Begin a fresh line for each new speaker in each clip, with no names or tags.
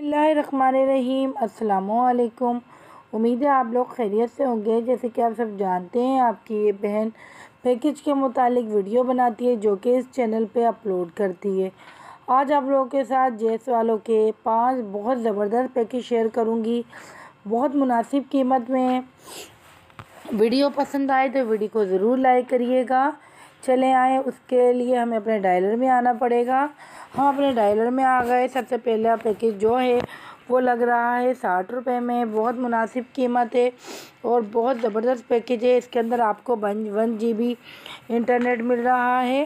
बिस्मिल्लाहिर्रहमानिर्रहीम। अस्सलामुअलैकुम। उम्मीद है आप लोग खैरियत से होंगे। जैसे कि आप सब जानते हैं, आपकी ये बहन पैकेज के मुतालिक वीडियो बनाती है जो कि इस चैनल पे अपलोड करती है। आज आप लोगों के साथ जेस वालों के 5 बहुत ज़बरदस्त पैकेज शेयर करूँगी, बहुत मुनासिब कीमत में। वीडियो पसंद आए तो वीडियो को ज़रूर लाइक करिएगा। चले आए, उसके लिए हमें अपने डायलर में आना पड़ेगा। हम अपने डायलर में आ गए। सबसे पहला पैकेज जो है वो लग रहा है 60 रुपये में। बहुत मुनासिब कीमत है और बहुत ज़बरदस्त पैकेज है। इसके अंदर आपको 1 GB इंटरनेट मिल रहा है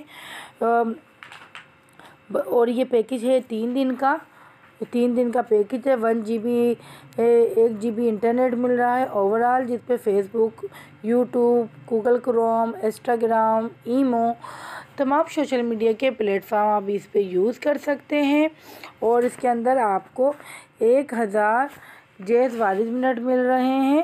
और ये पैकेज है 3 दिन का। 3 दिन का पैकेज है। 1 GB इंटरनेट मिल रहा है ओवरऑल, जिस पे Facebook, YouTube, Google Chrome, Instagram, imo, तमाम सोशल मीडिया के प्लेटफॉर्म आप इस पे यूज़ कर सकते हैं। और इसके अंदर आपको 1000 जेस वारिस मिनट मिल रहे हैं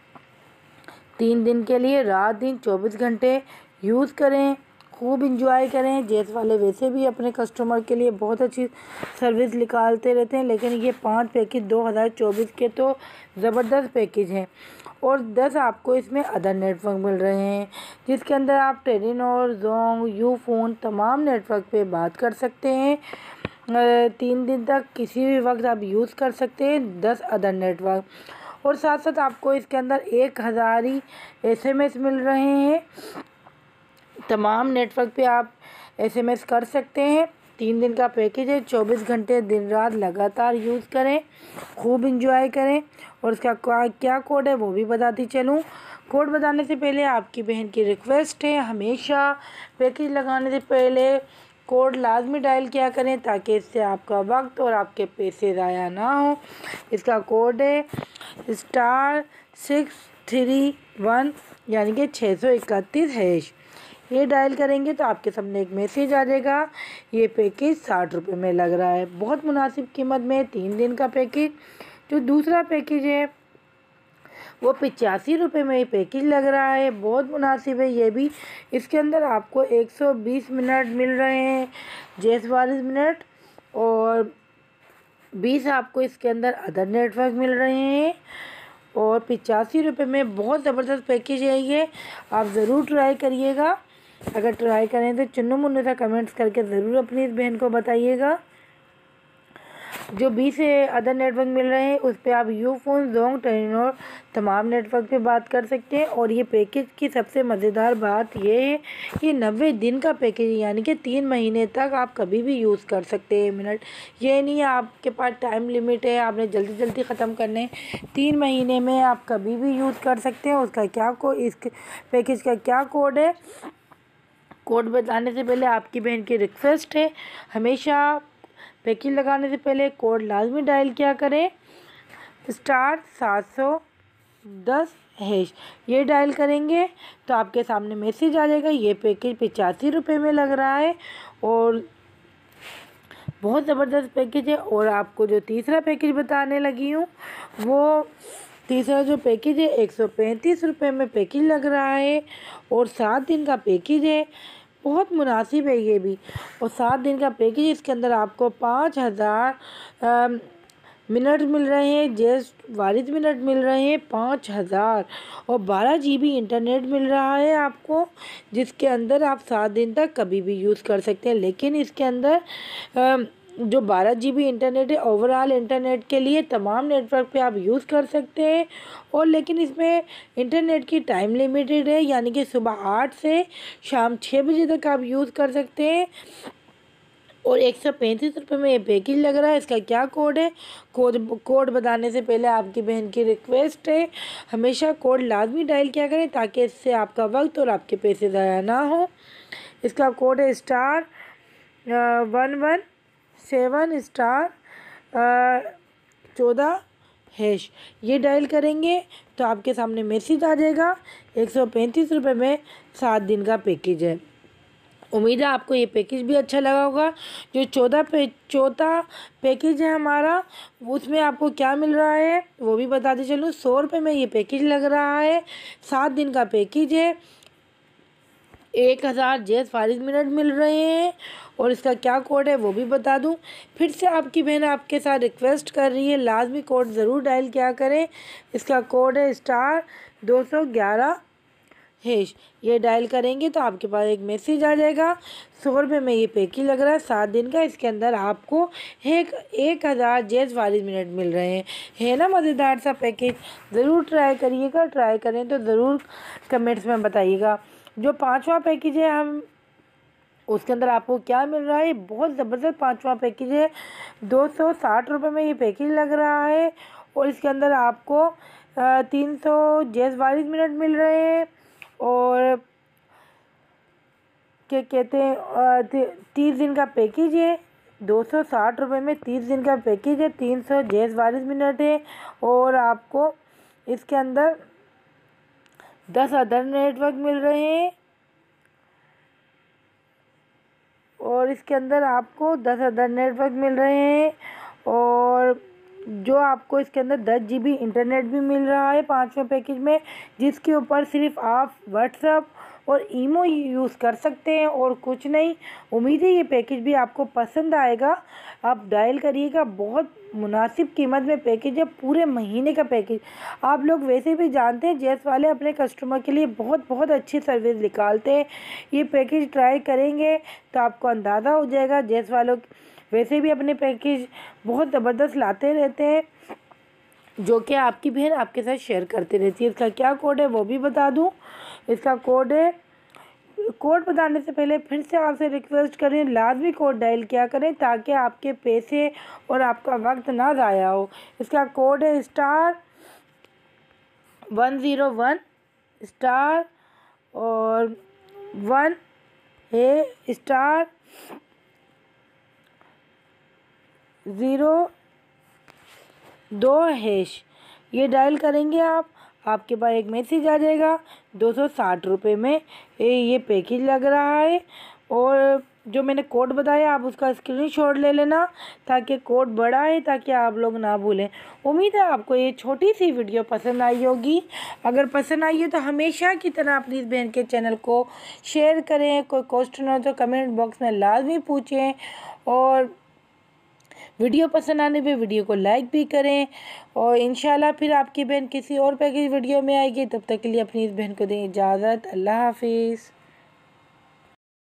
3 दिन के लिए। रात दिन 24 घंटे यूज़ करें, खूब इंजॉय करें। जेस वाले वैसे भी अपने कस्टमर के लिए बहुत अच्छी सर्विस निकालते रहते हैं, लेकिन ये 5 पैकेज 2024 के तो ज़बरदस्त पैकेज हैं। और 10 आपको इसमें अदर नेटवर्क मिल रहे हैं, जिसके अंदर आप टेलीनॉर, जोंग, यूफोन तमाम नेटवर्क पे बात कर सकते हैं। 3 दिन तक किसी भी वक्त आप यूज़ कर सकते हैं 10 अदर नेटवर्क। और साथ साथ आपको इसके अंदर 1000 ही SMS मिल रहे हैं। तमाम नेटवर्क पे आप SMS कर सकते हैं। 3 दिन का पैकेज है। 24 घंटे दिन रात लगातार यूज़ करें, खूब इंजॉय करें। और इसका क्या कोड है वो भी बताती चलूँ। कोड बताने से पहले आपकी बहन की रिक्वेस्ट है, हमेशा पैकेज लगाने से पहले कोड लाजमी डायल किया करें, ताकि इससे आपका वक्त और आपके पैसे ज़ाया ना हो। इसका कोड है *631, यानी कि 631#। ये डायल करेंगे तो आपके सामने एक मैसेज आ जाएगा। ये पैकेज 60 रुपये में लग रहा है, बहुत मुनासिब कीमत में 3 दिन का पैकेज। जो दूसरा पैकेज है वो 85 रुपये में ये पैकेज लग रहा है, बहुत मुनासिब है ये भी। इसके अंदर आपको 120 मिनट मिल रहे हैं जेस वारिस मिनट, और 20 आपको इसके अंदर अदर नेटवर्क मिल रहे हैं। और 85 रुपये में बहुत ज़बरदस्त पैकेज है ये, आप ज़रूर ट्राई करिएगा। अगर ट्राई करें तो चुन्नू मुन्नू सा कमेंट्स करके ज़रूर अपनी इस बहन को बताइएगा। जो 20 अदर नेटवर्क मिल रहे हैं उस पर आप यूफोन, जोंग, टेलीनॉर तमाम नेटवर्क पे बात कर सकते हैं। और ये पैकेज की सबसे मज़ेदार बात ये है कि 90 दिन का पैकेज है, यानी कि 3 महीने तक आप कभी भी यूज़ कर सकते हैं मिनट। ये नहीं है आपके पास टाइम लिमिट है, आपने जल्दी जल्दी ख़त्म करने। 3 महीने में आप कभी भी यूज़ कर सकते हैं। उसका क्या इस पैकेज का क्या कोड है, कोड बताने से पहले आपकी बहन की रिक्वेस्ट है, हमेशा पैकेज लगाने से पहले कोड लाजमी डायल किया करें। *710#। ये डायल करेंगे तो आपके सामने मैसेज आ जाएगा। ये पैकेज 85 रुपये में लग रहा है और बहुत ज़बरदस्त पैकेज है। और आपको जो तीसरा पैकेज बताने लगी हूँ, वो तीसरा जो पैकेज है 135 रुपये में पैकेज लग रहा है और 7 दिन का पैकेज है, बहुत मुनासिब है ये भी। और 7 दिन का पैकेज, इसके अंदर आपको 5000 मिनट मिल रहे हैं, जेस वारिस मिनट मिल रहे हैं 5000, और 12 GB इंटरनेट मिल रहा है आपको, जिसके अंदर आप 7 दिन तक कभी भी यूज़ कर सकते हैं। लेकिन इसके अंदर जो 12 GB इंटरनेट है ओवरऑल इंटरनेट के लिए तमाम नेटवर्क पे आप यूज़ कर सकते हैं। और लेकिन इसमें इंटरनेट की टाइम लिमिटेड है, यानी कि सुबह 8 से शाम 6 बजे तक आप यूज़ कर सकते हैं। और 135 रुपये में ये पैकेज लग रहा है। इसका क्या कोड है, कोड बताने से पहले आपकी बहन की रिक्वेस्ट है, हमेशा कोड लाजमी डायल किया करें, ताकि इससे आपका वक्त और आपके पैसे ज़ाया ना हो। इसका कोड है *117*14#। ये डायल करेंगे तो आपके सामने मैसेज आ जाएगा। 135 रुपये में 7 दिन का पैकेज है। उम्मीद है आपको ये पैकेज भी अच्छा लगा होगा। जो चौथा पैकेज है हमारा, उसमें आपको क्या मिल रहा है वो भी बताते चलूँ। 100 रुपये में ये पैकेज लग रहा है, 7 दिन का पैकेज है। 1000 जेस फारिज मिनट मिल रहे हैं। और इसका क्या कोड है वो भी बता दूं। फिर से आपकी बहन आपके साथ रिक्वेस्ट कर रही है, लाजमी कोड ज़रूर डायल किया करें। इसका कोड है *211#। ये डायल करेंगे तो आपके पास एक मैसेज आ जाएगा। 100 रुपये में ये पैकेज लग रहा है 7 दिन का। इसके अंदर आपको 1000 जेस फारिज मिनट मिल रहे हैं। है ना मज़ेदार सा पैकेज। ज़रूर ट्राई करिएगा। ट्राई करें तो ज़रूर कमेंट्स में बताइएगा। जो 5वां पैकेज है हम उसके अंदर आपको क्या मिल रहा है, बहुत ज़बरदस्त 5वां पैकेज है। 260 रुपये में ये पैकेज लग रहा है। और इसके अंदर आपको 300 जेस फारिज मिनट मिल रहे हैं। और क्या कहते हैं 30 दिन का पैकेज है। 260 रुपये में 30 दिन का पैकेज है। 300 जेस फारिज मिनट है। और आपको इसके अंदर 10 अदर नेटवर्क मिल रहे हैं। और इसके अंदर आपको 10 अदर नेटवर्क मिल रहे हैं। और जो आपको इसके अंदर 10 GB इंटरनेट भी मिल रहा है 5वें पैकेज में, जिसके ऊपर सिर्फ आप व्हाट्सएप और ईमो यूज़ कर सकते हैं और कुछ नहीं। उम्मीद है ये पैकेज भी आपको पसंद आएगा। आप डायल करिएगा। बहुत मुनासिब कीमत में पैकेज है, पूरे महीने का पैकेज। आप लोग वैसे भी जानते हैं जेस वाले अपने कस्टमर के लिए बहुत बहुत अच्छी सर्विस निकालते हैं। ये पैकेज ट्राई करेंगे तो आपको अंदाज़ा हो जाएगा। जेस वालों वैसे भी अपने पैकेज बहुत ज़बरदस्त लाते रहते हैं, जो कि आपकी बहन आपके साथ शेयर करती रहती है। इसका क्या कोड है वो भी बता दूं। इसका कोड है, कोड बताने से पहले फिर से आपसे रिक्वेस्ट करें, लाजमी कोड डायल किया करें ताकि आपके पैसे और आपका वक्त ना ज़ाया हो। इसका कोड है *101 और 1 है *02#। ये डायल करेंगे आपके पास एक मैसेज आ जाएगा। 260 रुपये में ये पैकेज लग रहा है। और जो मैंने कोड बताया आप उसका स्क्रीनशॉट ले लेना ताकि कोड बड़ा है, ताकि आप लोग ना भूलें। उम्मीद है आपको ये छोटी सी वीडियो पसंद आई होगी। अगर पसंद आई है तो हमेशा की तरह अपनी इस बहन के चैनल को शेयर करें। कोई क्वेश्चन हो तो कमेंट बॉक्स में लाजमी पूछें। और वीडियो पसंद आने पे वीडियो को लाइक भी करें। और इंशाल्लाह फिर आपकी बहन किसी और पैकेज वीडियो में आएगी। तब तक के लिए अपनी इस बहन को दें इजाज़त। अल्लाह हाफिज़।